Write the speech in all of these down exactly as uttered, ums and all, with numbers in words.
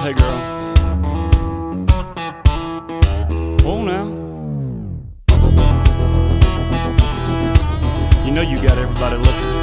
Hey girl. Oh now. You know you got everybody looking.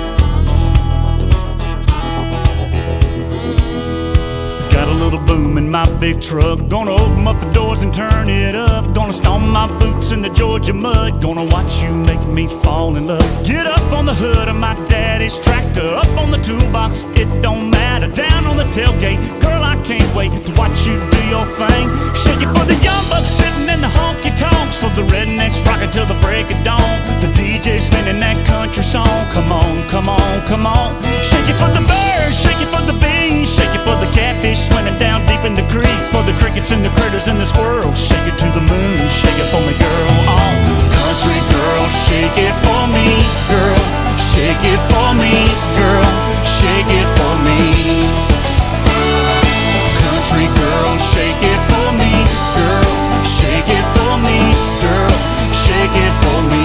Got a little boom in my big truck. Gonna open up the doors and turn it up. Gonna stomp my boots in the Georgia mud. Gonna watch you make me fall in love. Get up on the hood of my daddy's tractor. Up on the toolbox, it don't matter. Down on the tailgate, girl, I can't wait to watch you do your thing. Shake it for the young bucks sitting in the honky-tonks. For the rednecks rocking till the break of dawn. The D J spinning that country song. Come on, come on, come on. Shake it for the birds, shake it for the bees. Shake it for the catfish swimming down deep in the creek. For the crickets and the critters and the squirrels. Shake it to the moon, shake it for me, girl. Oh, country girl, shake it for me, girl. Shake it for me, girl. Shake it for me. Country girl, shake it for me, girl. Shake it for me, girl. Shake it for me.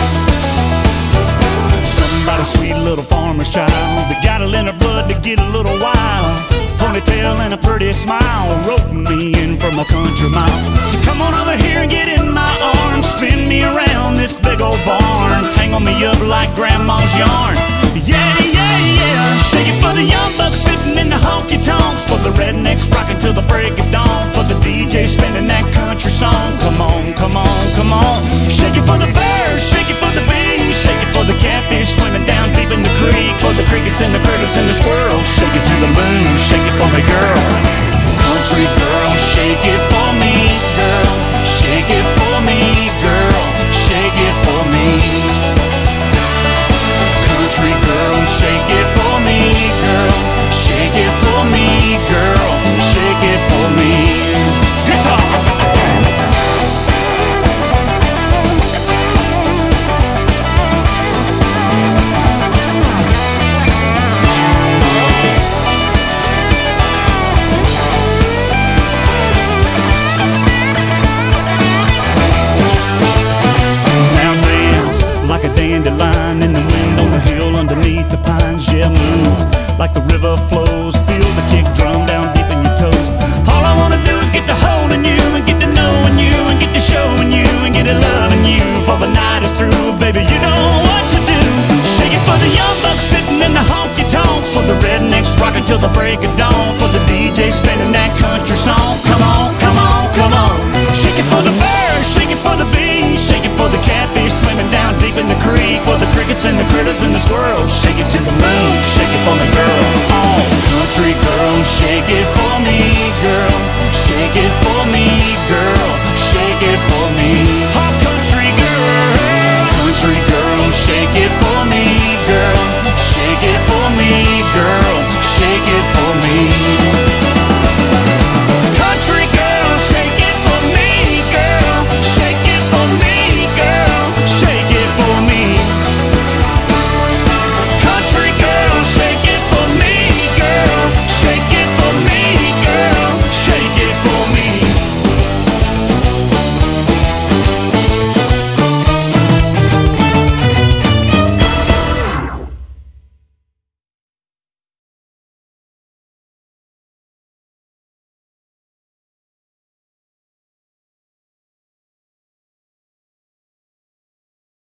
Somebody sweet little farmer's child that got it in her blood to get a little wild. Ponytail and a pretty smile, roping me in from a country mile. So come on over here and get in my arms. Spin me around this big old barn. Tangle me up like grandma's yarn. Yeah, yeah, yeah. Shake it for the young bucks sitting in the honky-tonks. For the rednecks rocking till the break of dawn. For the D J spinning that country song. Come on, come on, come on. Shake it for the birds, shake it for the bees. Shake it for the catfish swimming down deep in the creek. For the crickets and the critters and the squirrels. Shake it to the moon, shake it for me, girl. Country girl, shake it for me, girl. Shake it for me, girl. Shake it for me. Country girl, shake it for me, girl. Shake it for me, girl. Shake it for me. Guitar. Dandelion in the wind on the hill underneath the pines. Yeah, move like the river flows. Feel the kick drum down deep in your toes. All I wanna do is get to holding you and get to knowing you and get to showing you and get to loving you. For the night is through, baby, you know what to do. Shake it for the young bucks sitting in the honky-tonks. For the rednecks rocking till the break of dawn. For the D J spinning that country song. Come on, come on, come on. Shake it for the birds, shake it for the bees. Shake it for the catfish swimming down deep in the creek. For the crickets and the critters and the squirrels. Shake it to the moon,